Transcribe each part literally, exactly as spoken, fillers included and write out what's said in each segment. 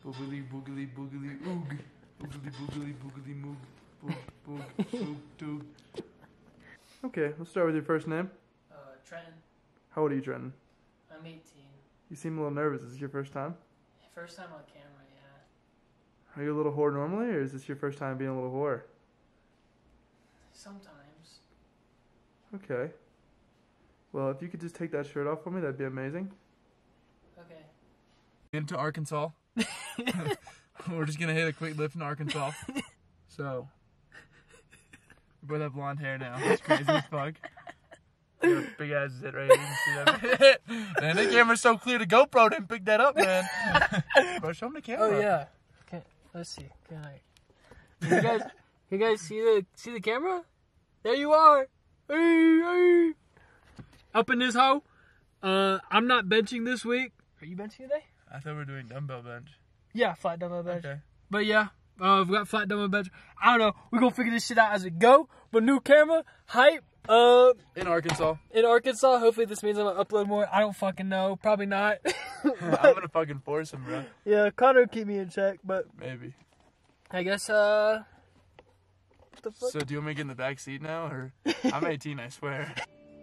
Boogly, boogly, boogly, oog. Boogly, boogly, boogly, moog. Boog, boog, boog, doog. Okay, let's start with your first name. Uh, Trenton. How old are you, Trenton? I'm eighteen. You seem a little nervous. Is this your first time? First time on camera, yeah. Are you a little whore normally, or is this your first time being a little whore? Sometimes. Okay. Well, if you could just take that shirt off for me, that'd be amazing. Okay. Into Arkansas. We're just gonna hit a quick lift in Arkansas. So, we both have blonde hair now. It's crazy as fuck. We got big ass zit right here. You can see that. Man, the camera's so clear. The GoPro didn't pick that up, man. Bro, show them the camera. Oh yeah. Okay. Let's see. Can I? You guys, you guys see the see the camera? There you are. Hey, hey. Up in this hole. Uh, I'm not benching this week. Are you benching today? I thought we were doing dumbbell bench. Yeah, flat dumbbell bench. Okay. But yeah, uh, we got flat dumbbell bench. I don't know. We're gonna figure this shit out as we go. But new camera, hype. Uh, in Arkansas. In Arkansas. Hopefully this means I'm gonna upload more. I don't fucking know. Probably not. I'm gonna fucking force him, bro. Yeah, Connor will keep me in check, but maybe. I guess. Uh. What the fuck? So do you want me to get in the back seat now, or I'm eighteen, I swear.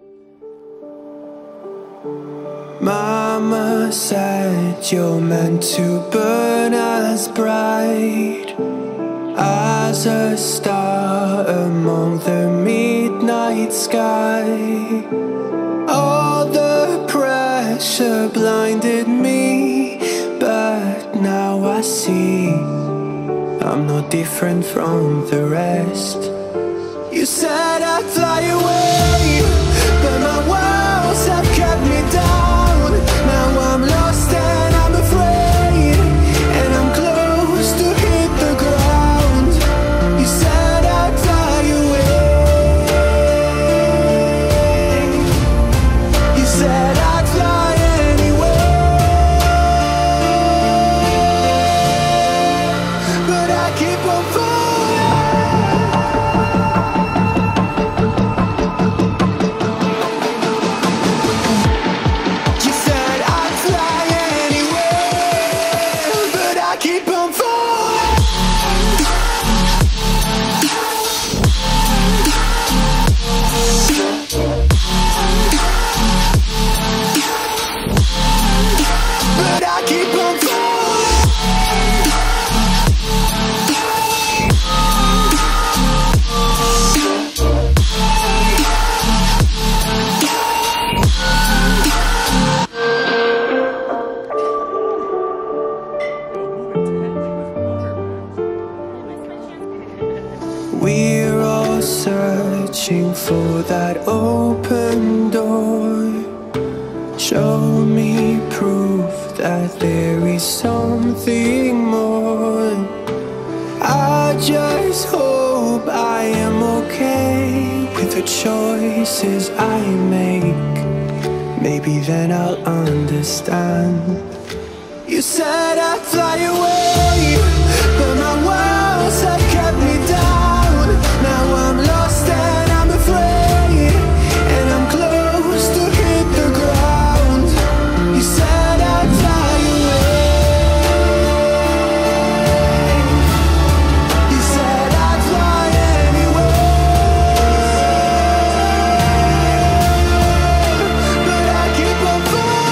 Mama said you're meant to burn as bright as a star among the midnight sky. All the pressure blinded me, but now I see I'm no different from the rest. You said I'd fly away, but my walls have kept me down. Now I'm lost and I'm afraid, and I'm close to hit the ground. You said I'd fly away. You said I'd fly anyway, but I keep on searching for that open door. Show me proof that there is something more. I just hope I am okay with the choices I make. Maybe then I'll understand. You said I'd fly away, but my walls have kept me down. Now I'm lost and I'm afraid, and I'm close to hit the ground. You said I'd fly away. You said I'd fly anyway, but I keep on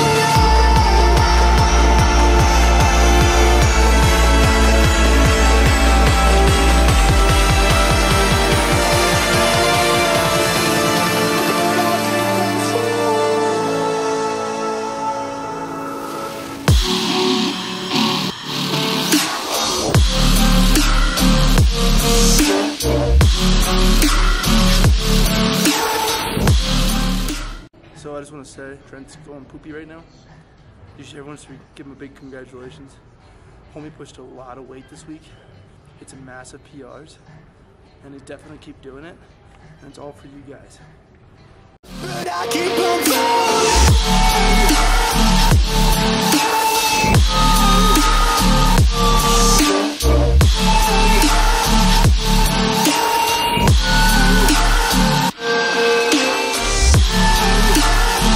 So I just want to say, Trent's going poopy right now. You should, everyone should give him a big congratulations. Homie pushed a lot of weight this week. Hit some massive P Rs, and he's definitely keep doing it. And it's all for you guys. but I keep on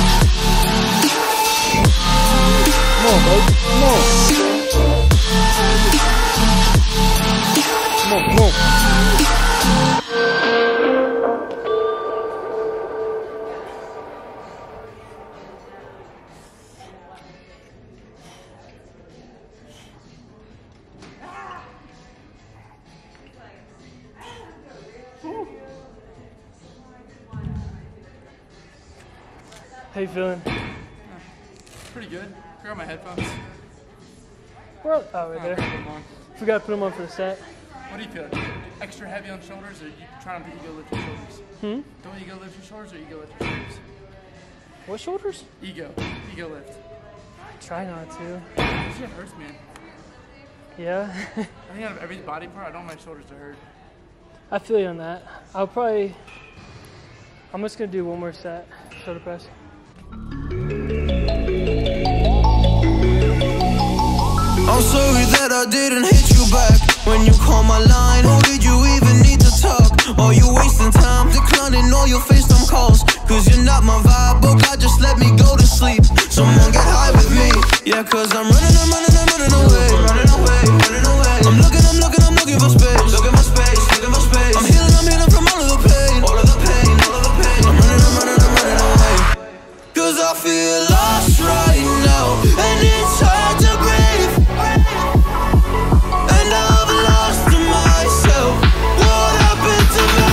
Come on, bro. Come on. How you feeling? Pretty good. I got my headphones. We're oh, right Oh, there. put them on. Forgot to put them on for the set. What do you feel? Extra heavy on shoulders, or you try not to ego lift your shoulders? Hmm? Don't ego lift your shoulders, or ego lift your shoulders? What shoulders? Ego. Ego lift. Try not to. This shit hurts, man. Yeah. I think out of every body part, I don't want my shoulders to hurt. I feel you on that. I'll probably. I'm just gonna do one more set. Shoulder press. I'm sorry that I didn't hit you back when you called my line. Or did you even need to talk? Or you wasting time declining all your FaceTime calls? Cause you're not my vibe, but God just let me go to sleep. Someone get high with me. Yeah, cause I'm running, I'm running, I'm running away. Running away, running away. I'm looking, I'm looking, I'm looking for space. Look at my space, look at my space. I'm healing, I'm healing from all of the pain. All of the pain, all of the pain. I'm running, I'm running, I'm running away. Cause I feel lost right now, and it's hard to breathe. And I've lost myself. What happened to me?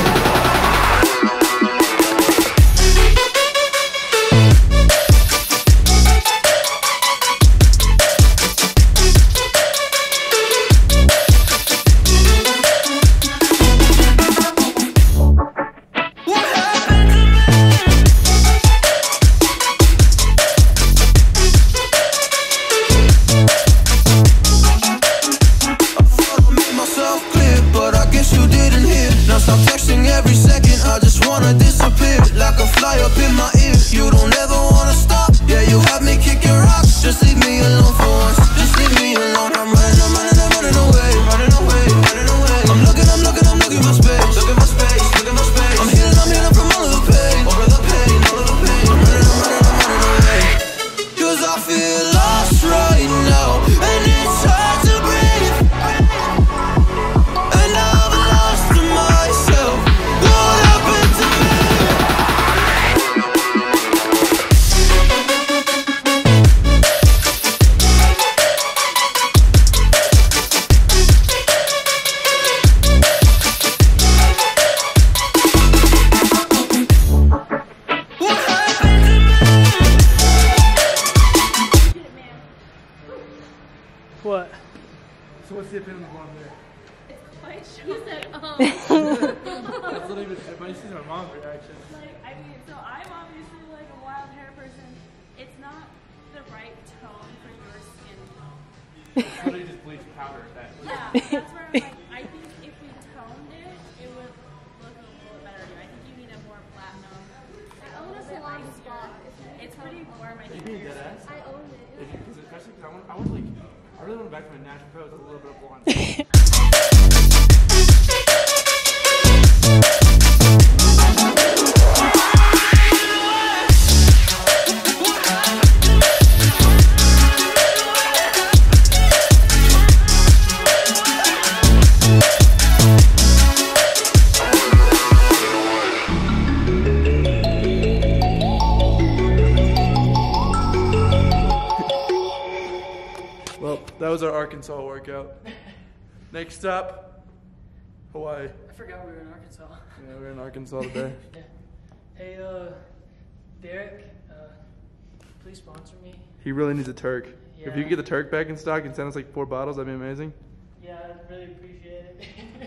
What? So what's the opinion of the blonde hair? It's quite short. You said, um. That's not even, but you see my mom's reaction. Like, I mean, so I'm obviously like a wild hair person. It's not the right tone for your skin tone. Somebody just bleached powder at that. Yeah, that's where I'm like, I think if we toned it, it would look a little better. I think you need a more platinum. I own a salon spot. It's pretty warm, I think. Dead ass? I own it. If you, cause especially because I want, I want like, I really want back to my natural hair with a little bit of blonde. Well, that was our Arkansas workout. Next up, Hawaii. I forgot we were in Arkansas. Yeah, we're in Arkansas today. Yeah. Hey, uh, Derek, uh, please sponsor me. He really needs a Turk. Yeah. If you could get the Turk back in stock and send us like four bottles, that'd be amazing. Yeah, I'd really appreciate it.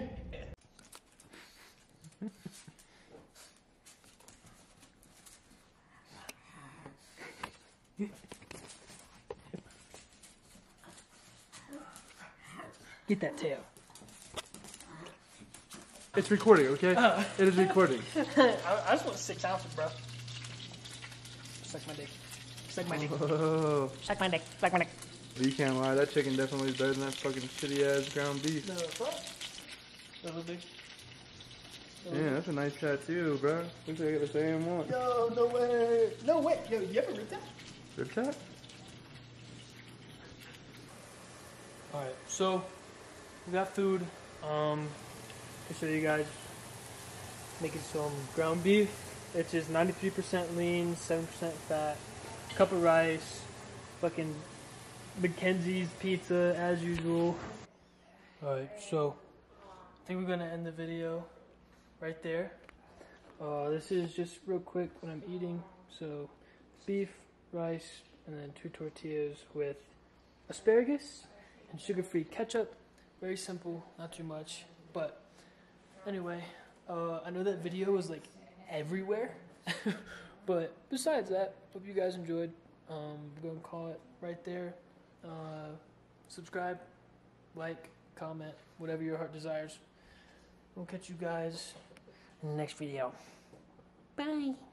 Get that tail. It's recording, okay? Oh. It is recording. I, I just want six ounces, bro. Suck my dick. Suck my dick. Oh, Suck my dick. Suck my dick. you can't lie. That chicken definitely is better than that fucking shitty ass ground beef. No, what? A little big. Yeah, that's a nice tattoo, bro. Looks like I got the same one. Yo, no way. No way. Yo, you ever read that? Rip tap? Alright, so we got food. Um, to show you guys, making some ground beef. It's just ninety-three percent lean, seven percent fat, cup of rice, fucking Mackenzie's pizza as usual. Alright, so I think we're gonna end the video right there. Uh, this is just real quick when I'm eating, so beef, rice, and then two tortillas with asparagus and sugar-free ketchup. Very simple, not too much. But anyway, uh, I know that video was like everywhere. But besides that, hope you guys enjoyed. Um, we're gonna call it right there. Uh, subscribe, like, comment, whatever your heart desires. We'll catch you guys in the next video. Bye.